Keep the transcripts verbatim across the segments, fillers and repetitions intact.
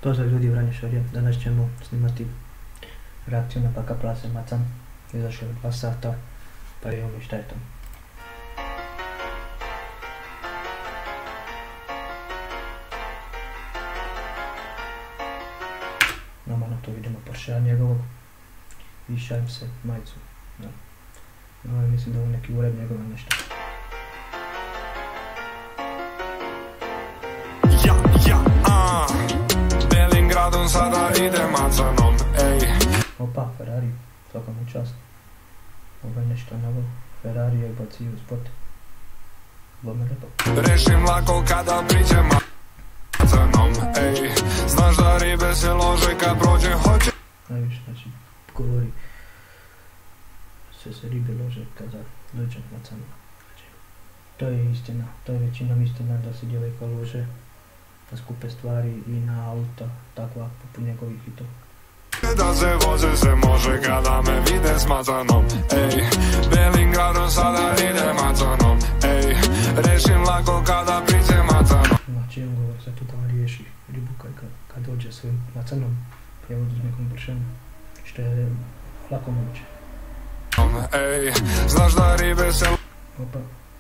Pozdrav ljudi, Vranje Šorija. Danas ćemo snimati reakciju na Paka Plase Macan. Izašlo je dva sata, pa je ono šta je to. Normalno to vidimo Porschea njegovog i šajem se majicu. Da. No, mislim da je neki ured njegova nešto. Ja, ja, a Belingradom sada ide macanom, ej. Opa, Ferrari, svaka mu čast. Ovo je nešto novo, Ferrari je bacio u spot. Bome lepo. Rešim lako kada priđe macanom, ej. Znaš da ribe se lože kad prođe hoće. Najviše, znači, govori sve se ribe lože kada dođe macanom. Znači, to je istina, to je većinom istina da se djevojka lože na skupe stvari i na auta, takva poput njegovih i to. Da se voze se može kada me vide s macanom, ej. Belingradom sada ide macanom, ej. Rešim lako kada priđe macanom. Znači, on govor za to da riješi ribu kad, kad dođe svojim macanom, prevodu s nekom Porscheom, što je lako moguće. Ej, znaš da ribe se Opa,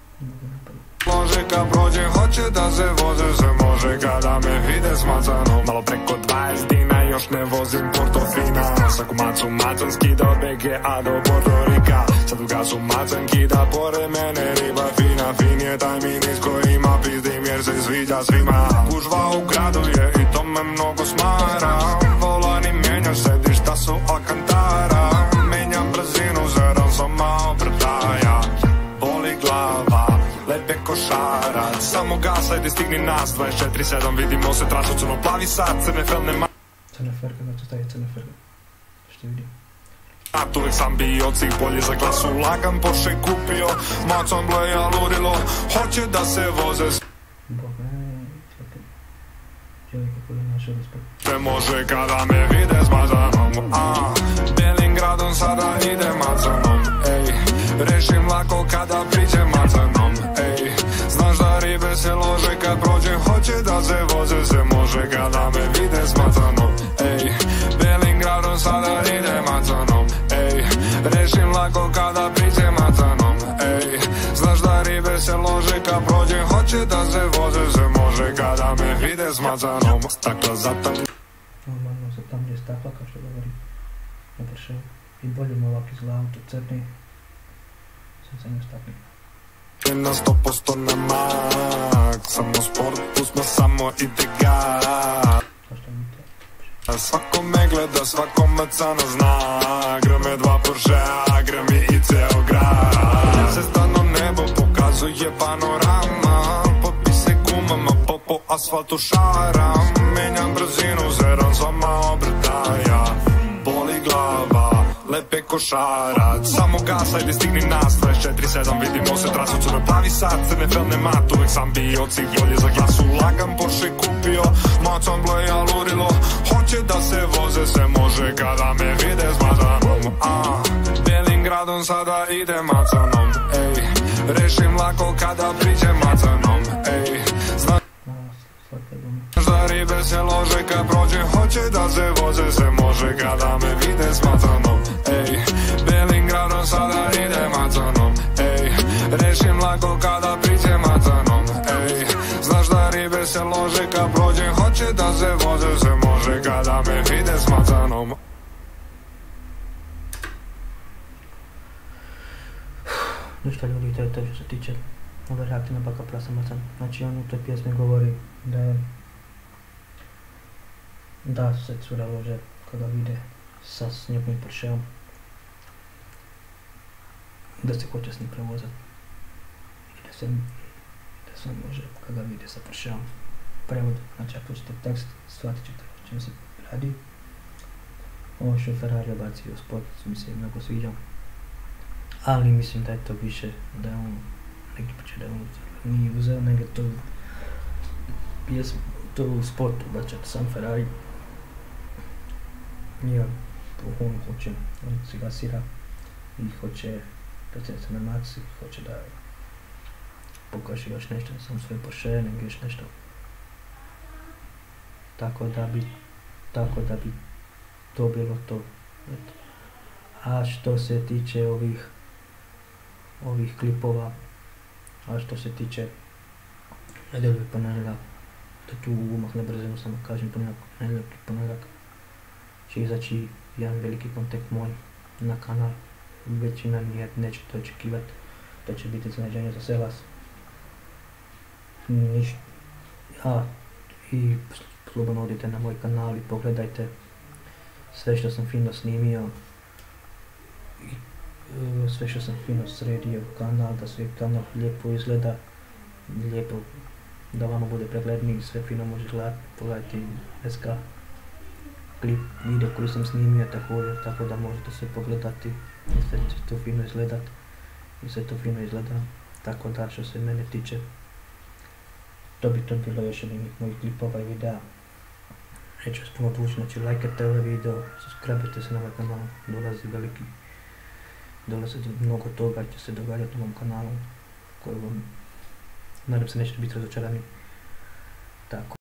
lože kad prođe, hoće da se voze se može kada me vide s macanom. Malo preko dvadeset dina, još ne vozim Portofina. Svaku macu macan skida od B G A do Porto Rika. Sad u gasu macan kida pored mene riba fina. Fin je taj minis koji ima pizdim jer se sviđa svima. Gužva u gradu je i to me mnogo smara. Volani mijenjaš, sedišta su Alcantara. Menjam brzinu, zeram sam malo predaja. Boli glava, lepe košarac. Samo gasa i stigni nas, dvadeset četiri sedam vidimo se trasu. Crno plavi sad, crne felne ma... crna ferga, znači staje crna ferga. Što vidim? A tu uvijek sam bio cih bolje za klasu. Lagan Porsche kupio, macom bleja ludilo. Hoće da se voze s... Boga, svaka djevojka koja naša respekt. Se može kada me vide s macanom, a Belingradom sada ide macanom, ej. Rešim lako kada priđe macanom, ej. Znaš da ribe se lože kad prođe, hoće da se voze se može kada me vide s macanom, ej. Belingradom sada ide macanom, ej. Rešim lako kada priđe macanom, ej. Znaš da ribe se lože kad prođe, hoće da se voze se može kada me vide s macanom. Stakla zatam... Normalno za tam gdje je stakla, kao što govori na Porscheu. I bolje mu ovak izgleda auto crni. Sad sam ne stakli. Na sto posto na mak, samo sport, pusmo samo ide gas. Svako me gleda, svako macano zna. Grme dva Porschea, grmi i ceo grad. Se stano nebo pokazuje panorama. Potpise gumama, po po asfaltu šaram. Menjam brzinu, zeram sama obrtaja. Boli glava, lepe košarac. Samo gasa i stigni nas, dvadeset četiri sedam vidimo se trasu. Crno plavi sad, crne felne mat. Uvijek sam bio cih bolje za glasu. Lagan Porsche kupio, macom bleja ludilo. Hoće da se voze se može kada me vide s macanom, a Belingradom sada ide macanom, ej. Rešim lako kada priđe macanom, ej. Znaš da ribe se lože kad prođe, hoće da se voze se može kada me vide s macanom, ej. Belingradom sada ide macanom, ej. Rešim lako kada priđe macanom, ej. Znaš da ribe se lože kad prođe, hoće da se voze se može kada me vide s macanom. Ništa ljudi, to je to što se tiče ove reakcije na Paka Plase Macan. Znači on u toj pjesmi govori da je da se cura lože kada vide sa njegovim Porscheom, da se hoće s njim prevozat i da se da se može kada vide sa Porscheom. Prevod, znači ako ćete tekst shvatit ćete o čem se radi. Ovo što je Ferrari bacio spot mi se mnogo sviđa, ali mislim da je to više da je on neki počeo da je on nije uzeo, nego to pjesmu, to u spotu bačati sam Ferrari. I on, on hoće, on se gasira i hoće da se na maci, hoće da pokaže još nešto, sam svoj Porsche, nego još nešto. Tako da bi tako da bi to bilo to. Eto. A što se tiče ovih ovih klipova, a što se tiče nedjelju i ponedjeljak, da tu umah na brzinu samo kažem, ponedjeljak, nedjeljak i ponedjeljak će izaći jedan veliki kontekst moj na kanal. Većina nije, neće to očekivati, to će biti iznenađenje za sve vas. Niš, a, i slobodno odite na moj kanal i pogledajte sve što sam fino snimio, i, e, sve što sam fino sredio kanal, da sve kanal lijepo izgleda, lijepo, da vama bude pregledniji, sve fino može gledati, pogledajte S K klip, video koji sam snimio također, tako da možete se pogledati i sve će to fino izgledat, i sve to fino izgleda, tako da što se mene tiče, to bi to bilo još jednih mojih klipova i videa. Neću vas puno dući, znači lajkajte ovaj video, subscribe-te se na ovaj kanal, dolazi veliki, dolazi mnogo toga će se događati na ovom kanalu, koji vam, nadam se nećete biti razočarani, tako.